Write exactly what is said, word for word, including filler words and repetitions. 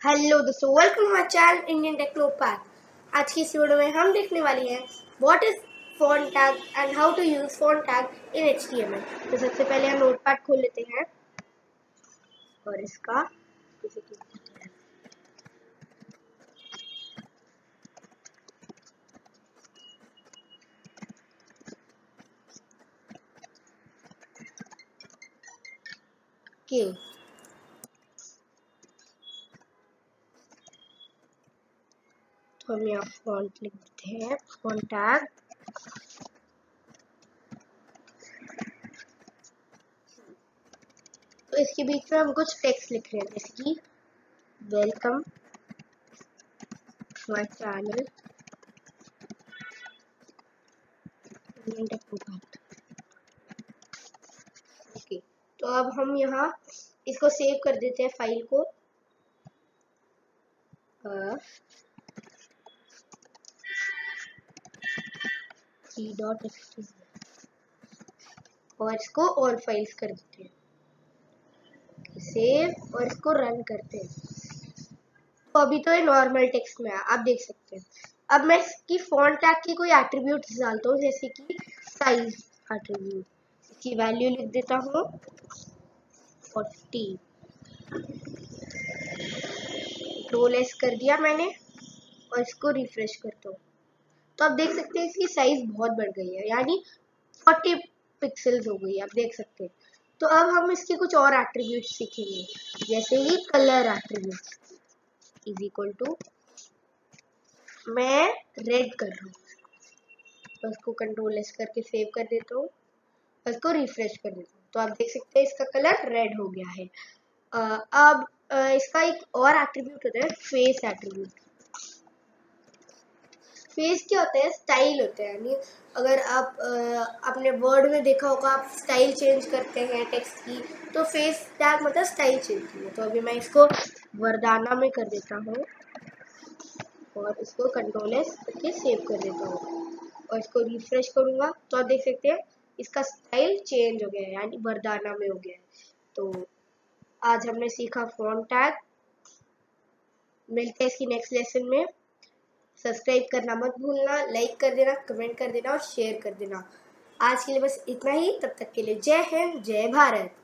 Hello दोस्तों, welcome my channel Indian Technopath. आज की इस वीडियो में हम देखने वाले हैं what is font tag and how to use font tag in H T M L. तो सबसे पहले हम नोटपैड खोल लेते हैं और इसका के तो हम यहाँ फॉन्ट लिख देते हैं, फॉन्ट टैग। तो इसके बीच में हम कुछ टेक्स्ट लिख रहे हैं, जैसे कि welcome my channel Indian Technopath. Okay, तो अब हम यहाँ इसको सेव कर देते हैं फाइल को। डॉट और इसको और फाइल्स कर देते हैं, सेव और इसको रन करते हैं। तो अभी तो ये नॉर्मल टेक्स्ट में है, आप देख सकते हैं। अब मैं इसकी फॉन्ट टैग की कोई एट्रीब्यूट डालता हूँ, जैसे कि साइज एट्रीब्यूट। इसकी वैल्यू लिख देता हूँ फोर्टी। कंट्रोल एस कर दिया मैंने और इसको रिफ्रेश करता हूँ, तो आप देख सकते हैं इसकी साइज बहुत बढ़ गई है, यानी फोर्टी पिक्सल्स हो गई, आप देख सकते हैं। तो अब हम इसके कुछ और एट्रीब्यूट सीखेंगे, जैसे कि colour attribute is equal to, मैं रेड कर रहा हूँ तो इसको कंट्रोल एस करके सेव कर देता हूँ और इसको रिफ्रेश कर देता हूँ, तो आप देख सकते हैं इसका कलर रेड हो गया है। uh, अब uh, इसका एक और एट्रीब्यूट होता है फेस एट्रीब्यूट। फेस क्या होता है? स्टाइल होता है, यानी अगर आप आ, अपने वर्ड में देखा होगा, आप स्टाइल चेंज करते हैं टेक्स्ट की, तो फेस टैग मतलब स्टाइल चेंज की है। तो अभी मैं इसको वरदाना में कर देता हूँ और इसको कंट्रोल एस करके सेव कर देता हूँ और इसको रिफ्रेश करूँगा, तो आप देख सकते हैं इसका स्टाइल चेंज हो गया है, यानी वरदाना में हो गया है। तो आज हमने सीखा फॉन्ट टैग। मिलते हैं इसकी नेक्स्ट लेसन में। सब्सक्राइब करना मत भूलना, लाइक कर देना, कमेंट कर देना और शेयर कर देना। आज के लिए बस इतना ही। तब तक के लिए जय हिंद, जय भारत।